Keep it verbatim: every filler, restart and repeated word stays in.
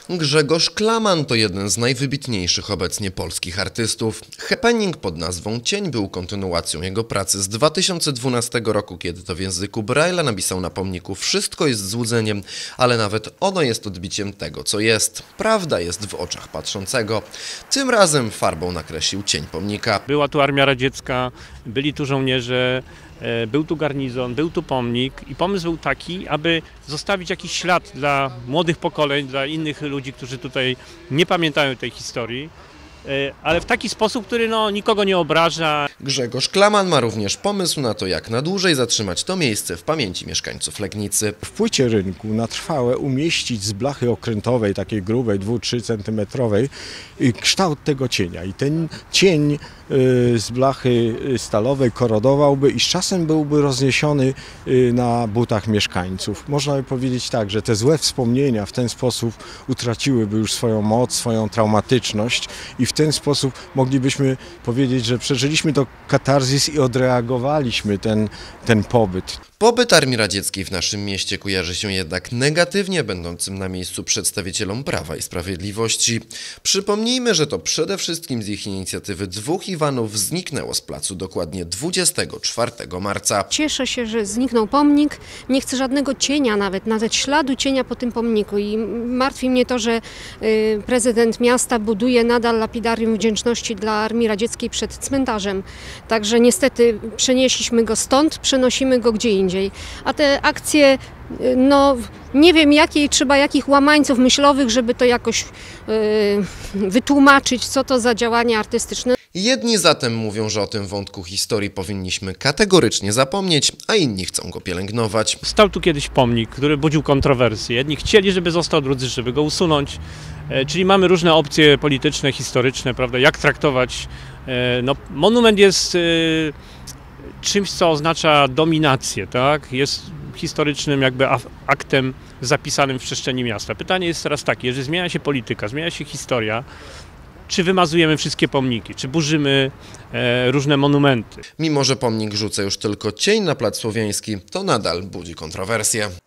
Grzegorz Klaman to jeden z najwybitniejszych obecnie polskich artystów. Happening pod nazwą Cień był kontynuacją jego pracy z dwa tysiące dwunastego roku, kiedy to w języku Braille'a napisał na pomniku: wszystko jest złudzeniem, ale nawet ono jest odbiciem tego, co jest. Prawda jest w oczach patrzącego. Tym razem farbą nakreślił cień pomnika. Była tu Armia Radziecka, byli tu żołnierze, był tu garnizon, był tu pomnik i pomysł był taki, aby zostawić jakiś ślad dla młodych pokoleń, dla innych ludzi, którzy tutaj nie pamiętają tej historii, ale w taki sposób, który no, nikogo nie obraża. Grzegorz Klaman ma również pomysł na to, jak na dłużej zatrzymać to miejsce w pamięci mieszkańców Legnicy. W płycie rynku na trwałe umieścić z blachy okrętowej, takiej grubej, dwu do trzech centymetrowej, kształt tego cienia. I ten cień z blachy stalowej korodowałby i z czasem byłby rozniesiony na butach mieszkańców. Można by powiedzieć tak, że te złe wspomnienia w ten sposób utraciłyby już swoją moc, swoją traumatyczność i w ten sposób moglibyśmy powiedzieć, że przeżyliśmy to katarzis i odreagowaliśmy ten, ten pobyt. Pobyt Armii Radzieckiej w naszym mieście kojarzy się jednak negatywnie będącym na miejscu przedstawicielom Prawa i Sprawiedliwości. Przypomnijmy, że to przede wszystkim z ich inicjatywy dwóch Iwanów zniknęło z placu dokładnie dwudziestego czwartego marca. Cieszę się, że zniknął pomnik. Nie chcę żadnego cienia nawet, nawet śladu cienia po tym pomniku i martwi mnie to, że y, prezydent miasta buduje nadal lapidarium wdzięczności dla Armii Radzieckiej przed cmentarzem. Także niestety przenieśliśmy go stąd, przenosimy go gdzie indziej. A te akcje, no nie wiem jakiej, trzeba jakich łamańców myślowych, żeby to jakoś yy, wytłumaczyć, co to za działania artystyczne. Jedni zatem mówią, że o tym wątku historii powinniśmy kategorycznie zapomnieć, a inni chcą go pielęgnować. Stał tu kiedyś pomnik, który budził kontrowersje. Jedni chcieli, żeby został, drudzy, żeby go usunąć. E, czyli mamy różne opcje polityczne, historyczne, prawda, jak traktować. E, no, monument jest e, czymś, co oznacza dominację, tak? Jest historycznym jakby aktem zapisanym w przestrzeni miasta. Pytanie jest teraz takie, jeżeli zmienia się polityka, zmienia się historia, czy wymazujemy wszystkie pomniki, czy burzymy e, różne monumenty. Mimo że pomnik rzuca już tylko cień na plac Słowiański, to nadal budzi kontrowersje.